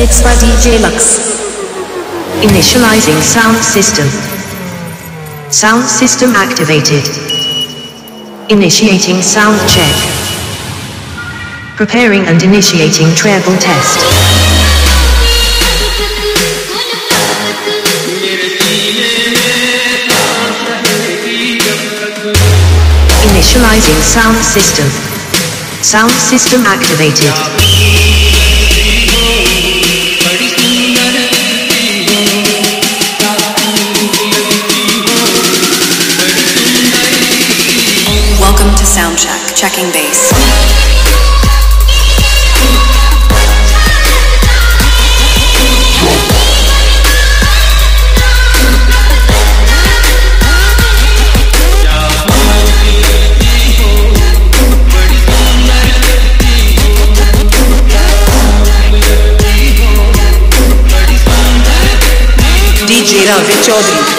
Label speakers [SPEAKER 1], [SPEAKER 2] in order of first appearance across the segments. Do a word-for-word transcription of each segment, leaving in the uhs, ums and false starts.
[SPEAKER 1] Mixed by D J Lux. Initializing sound system. Sound system activated. Initiating sound check. Preparing and initiating treble test. Initializing sound system. Sound system activated.
[SPEAKER 2] Welcome to Soundcheck, checking bass. D J Ravi Chaudhary.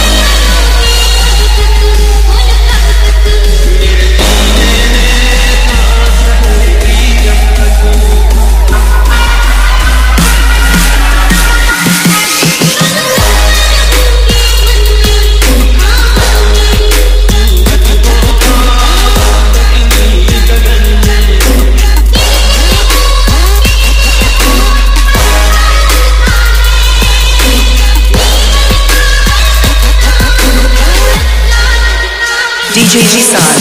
[SPEAKER 2] D J Jisal.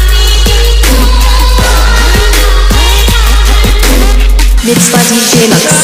[SPEAKER 1] Mixed by D J Lux.